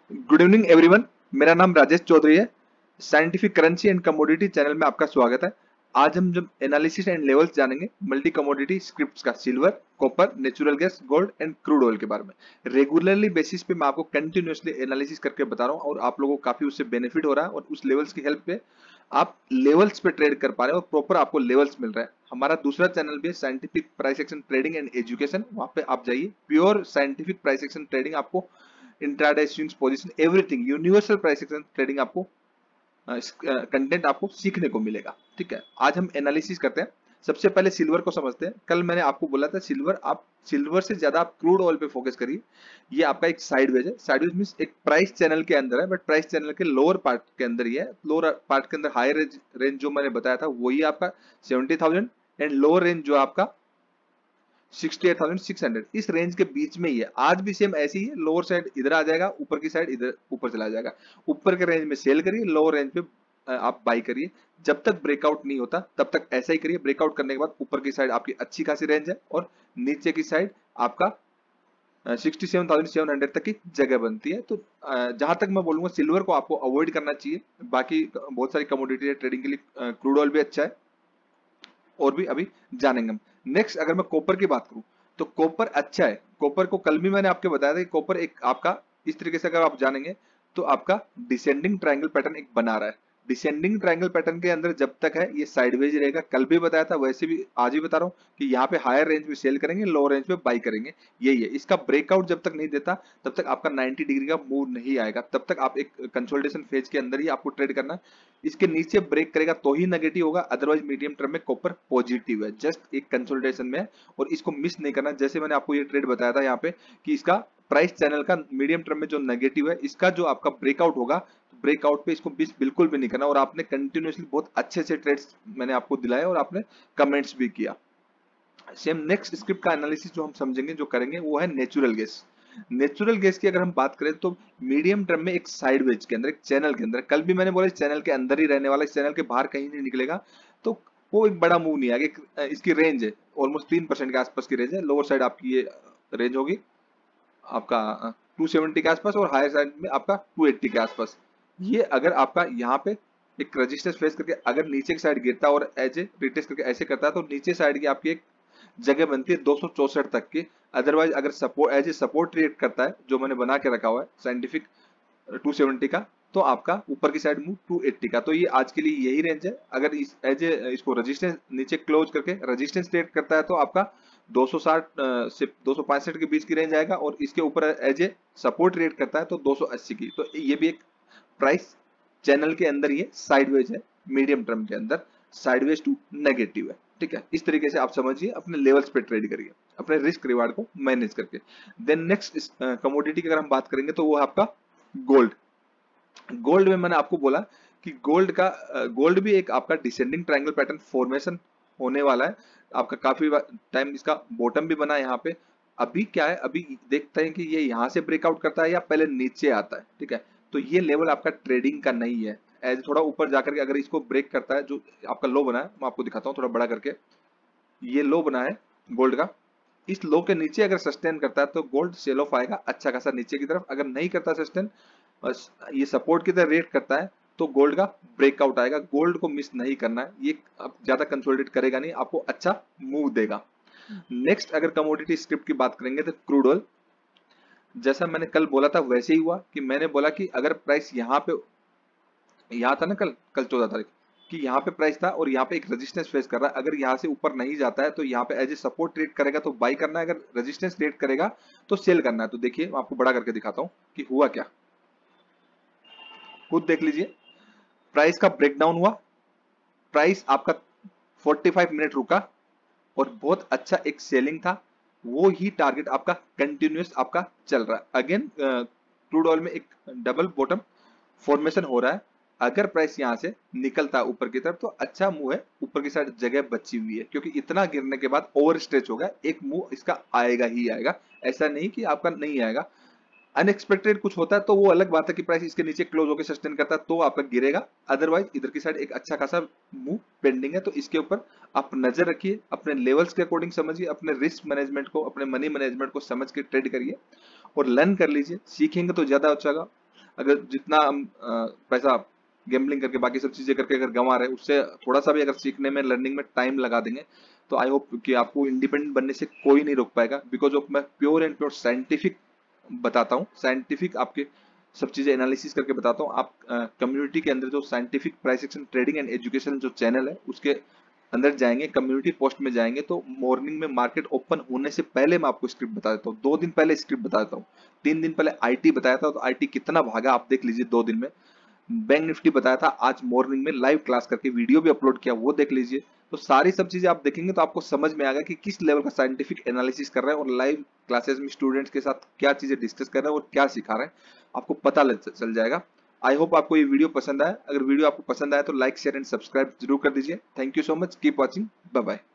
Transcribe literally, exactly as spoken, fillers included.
Good evening everyone. मेरा नाम राजेश चौधरी है। Scientific currency and commodity channel में आपका स्वागत है। आज हम जब एनालिसिस एंड लेवल्स जानेंगे मल्टी कमोडिटी स्क्रिप्ट्स का, silver, copper, natural gas, gold and crude oil के बारे में। रेगुलरली बेसिस पे मैं आपको कंटिन्यूअसली एनालिसिस करके बता रहा हूँ और आप लोगों को काफी उससे बेनिफिट हो रहा है और उस लेवल्स की हेल्प पे आप लेवल्स पे ट्रेड कर पा रहे हैं और प्रॉपर आपको लेवल्स मिल रहा है। हमारा दूसरा चैनल भी है scientific price action trading and education, वहां पे आप जाइए। Pure scientific price action trading आपको intraday swings position everything universal price action trading आपको कंटेंट आपको सीखने को मिलेगा। ठीक है, आज हम एनालिसिस करते हैं। सबसे पहले सिल्वर को समझते हैं। कल मैंने आपको बोला था सिल्वर आप सिल्वर से ज्यादा आप क्रूड ऑयल पे फोकस करिए। ये आपका एक साइडवेज है। साइडवेज मींस एक प्राइस चैनल के अंदर है, बट प्राइस चैनल के लोअर पार्ट के अंदर ही है। लोअर पार्ट के अंदर हायर रेंज रेंज जो मैंने बताया था वही आपका seventy thousand and lower range जो आपका sixty eight thousand six hundred, इस रेंज के बीच में ही है। आज भी सेम ऐसी ही है। लोअर साइड इधर आ जाएगा, ऊपर की साइड इधर ऊपर चला जाएगा। ऊपर के रेंज में सेल करिए, लोअर रेंज पे अ, आप बाई करिए। जब तक ब्रेकआउट नहीं होता तब तक ऐसा ही करिए। ब्रेकआउट करने के बाद ऊपर की साइड आपकी अच्छी खासी रेंज है और नीचे की साइड आपका sixty seven thousand seven hundred तक की जगह बनती है। तो जहां तक मैं बोलूंगा सिल्वर को आपको अवॉइड करना चाहिए। बाकी बहुत सारी कमोडिटी है ट्रेडिंग के लिए, क्रूड ऑयल भी अच्छा है और भी अभी जानेंगे हम। नेक्स्ट अगर मैं कॉपर की बात करूं तो कॉपर अच्छा है। कॉपर को कल भी मैंने आपको बताया था कि कॉपर एक आपका इस तरीके से अगर आप जानेंगे तो आपका डिसेंडिंग ट्रायंगल पैटर्न एक बना रहा है। डिसेंडिंग ट्रायंगल पैटर्न के अंदर जब तक है ये साइडवेज रहेगा। कल भी बताया था, वैसे भी आज भी बता रहा हूं कि यहाँ पे हायर रेंज में सेल करेंगे, लोअर रेंज पे बाई करेंगे। यही है इसका ब्रेकआउट। जब तक नहीं देता तब तक आपका नाइंटी डिग्री का मूव नहीं आएगा। तब तक आप एक कंसोलिडेशन फेज के अंदर ही आपको ट्रेड करना। इसके नीचे ब्रेक करेगा तो ही नेगेटिव होगा, अदरवाइज मीडियम टर्म में कॉपर पॉजिटिव है। जस्ट एक कंसोलिडेशन में है और इसको मिस नहीं करना। जैसे मैंने आपको ये ट्रेड बताया था यहाँ पे कि इसका प्राइस चैनल का मीडियम टर्म में जो नेगेटिव है, इसका जो आपका ब्रेकआउट होगा, ब्रेकआउट पे इसको मिस बिल्कुल भी नहीं करना। और आपने कंटिन्यूअसली बहुत अच्छे से ट्रेड्स मैंने आपको दिलाए और आपने कमेंट्स भी किया। सेम नेक्स्ट स्क्रिप्ट का एनालिसिस जो हम समझेंगे, जो करेंगे, वो है नेचुरल गैस। नेचुरल गैस की अगर हम बात करें तो मीडियम टर्म में एक साइडवेज के अंदर, एक चैनल के अंदर, कल भी मैंने बोला इस चैनल के अंदर ही रहने वाला, इस चैनल के बाहर कहीं नहीं निकलेगा, तो वो एक बड़ा मूव नहीं आएगा। इसकी रेंज है ऑलमोस्ट तीन परसेंट के आसपास की रेंज है। लोअर साइड आपकी ये रेंज होगी आपका टू सेवेंटी के आसपास और हायर साइड में आपका टू एट्टी के आसपास। ये अगर आपका यहाँ पे एक रजिस्टेंस फेस करके अगर नीचे की साइड गिरता और एज ए रिटेस्ट करके ऐसे करता है तो नीचे साइड की आपकी एक जगह बनती है दो सौ चौसठ तक की। अदरवाइज अगर support as a support create करता है, जो मैंने बना के रखा हुआ है साइंटिफिक टू सेवेंटी का, तो आपका ऊपर की साइड मूव टू एट्टी का। तो ये आज के लिए यही रेंज है। अगर इस एज ए इसको रेजिस्टेंस नीचे क्लोज करके रेजिस्टेंस क्रिएट करता है तो आपका दो सौ साठ से दो सौ पैंसठ के बीच की रेंज आएगा और इसके ऊपर एज ए सपोर्ट क्रिएट करता है तो दो सौ अस्सी की। तो ये भी एक प्राइस चैनल के अंदर ये साइडवेज है, मीडियम टर्म के अंदर साइडवेज टू नेगेटिव है। ठीक है, इस तरीके से आप समझिए, अपने लेवल्स पे ट्रेड करिए अपने रिस्क रिवार्ड को मैनेज करके। देन नेक्स्ट कमोडिटी की अगर हम बात करेंगे तो वो है आपका गोल्ड। गोल्ड में मैंने आपको बोला कि गोल्ड का गोल्ड भी एक आपका डिसेंडिंग ट्रायंगल पैटर्न फॉर्मेशन होने वाला है। आपका काफी टाइम इसका बॉटम भी बना है यहाँ पे। अभी क्या है, अभी देखते हैं कि ये यहाँ से ब्रेकआउट करता है या पहले नीचे आता है। ठीक है, तो ये लेवल आपका ट्रेडिंग का नहीं है। एज थोड़ा ऊपर जाकर के अगर इसको ब्रेक करता है, जो आपका लो बना है, मैं आपको दिखाता हूँ थोड़ा बड़ा करके। ये लो बना है गोल्ड का, इस लो के नीचे अगर सस्टेन करता है तो गोल्ड सेल ऑफ आएगा अच्छा खासा नीचे की तरफ। अगर नहीं करता सस्टेन, बस ये सपोर्ट की तरह रेट करता है, तो गोल्ड का ब्रेकआउट आएगा। गोल्ड को मिस नहीं करना है, ये अब ज्यादा कंसोलिडेट करेगा नहीं, आपको अच्छा मूव देगा। नेक्स्ट अगर कमोडिटी स्क्रिप्ट की बात करेंगे तो क्रूड ऑयल, जैसा मैंने कल बोला था वैसे ही हुआ कि मैंने बोला कि अगर प्राइस यहाँ पे, यहाँ था ना कल कल चौदह तारीख कि यहाँ पे प्राइस था और यहाँ पे एक रेजिस्टेंस फेस कर रहा है। अगर यहाँ से ऊपर नहीं जाता है तो यहाँ पे एज ए सपोर्ट ट्रेड करेगा तो बाई करना है, अगर रेजिस्टेंस ट्रेड करेगा तो सेल करना है। तो देखिए मैं आपको बड़ा करके दिखाता हूँ कि हुआ क्या, खुद देख लीजिए। प्राइस का ब्रेकडाउन हुआ, प्राइस आपका पैंतालीस मिनट रुका और बहुत अच्छा एक सेलिंग था। वो ही टारगेट आपका कंटिन्यूअस आपका चल रहा है। अगेन क्रूड ऑयल में एक डबल बॉटम फॉर्मेशन हो रहा है। अगर प्राइस यहां से निकलता है ऊपर की तरफ तो अच्छा मूव है, ऊपर की साइड जगह बची हुई है, क्योंकि इतना गिरने के बाद ओवर स्ट्रेच होगा, एक मूव इसका आएगा ही आएगा। ऐसा नहीं कि आपका नहीं आएगा। अनएक्सपेक्टेड कुछ होता है तो वो अलग बात है कि प्राइस इसके नीचे क्लोज होकर सस्टेन करता है तो आपका गिरेगा। अदरवाइज इधर की साइड एक अच्छा खासा मूव पेंडिंग है, तो इसके ऊपर आप नजर रखिए, अपने लेवल्स के अकॉर्डिंग समझिए, अपने रिस्क मैनेजमेंट को, अपने मनी मैनेजमेंट को समझ के ट्रेड करिए और लर्न कर लीजिए। सीखेंगे तो ज्यादा अच्छा होगा। अगर जितना हम अ, पैसा गैम्बलिंग करके बाकी सब चीजें करके अगर गंवा रहे हैं, उससे थोड़ा सा भी अगर सीखने में लर्निंग में टाइम लगा देंगे तो आई होप कि आपको इंडिपेंडेंट बनने से कोई नहीं रोक पाएगा। बिकॉज ऑफ मैं प्योर एंड प्योर साइंटिफिक बताता हूँ, साइंटिफिक आपके सब चीजें एनालिसिस करके बताता हूँ। आप कम्युनिटी के अंदर जो scientific price action trading and education जो चैनल है उसके अंदर जाएंगे, कम्युनिटी पोस्ट में जाएंगे तो मॉर्निंग में मार्केट ओपन होने से पहले मैं आपको स्क्रिप्ट बता देता हूँ, दो दिन पहले स्क्रिप्ट बता देता हूँ। तीन दिन पहले आईटी बताया था, तो आईटी कितना भागा आप देख लीजिए दो दिन में। बैंक निफ्टी बताया था, आज मॉर्निंग में लाइव क्लास करके वीडियो भी अपलोड किया, वो देख लीजिए। तो सारी सब चीजें आप देखेंगे तो आपको समझ में आएगा कि किस लेवल का साइंटिफिक एनालिसिस कर रहे हैं और लाइव क्लासेस में स्टूडेंट्स के साथ क्या चीजें डिस्कस कर रहे हैं और क्या सिखा रहे हैं, आपको पता लग चल जाएगा। आई होप आपको ये वीडियो पसंद आया। अगर वीडियो आपको पसंद आया तो लाइक शेयर एंड सब्सक्राइब जरूर कर दीजिए। Thank you so much, keep watching, bye bye.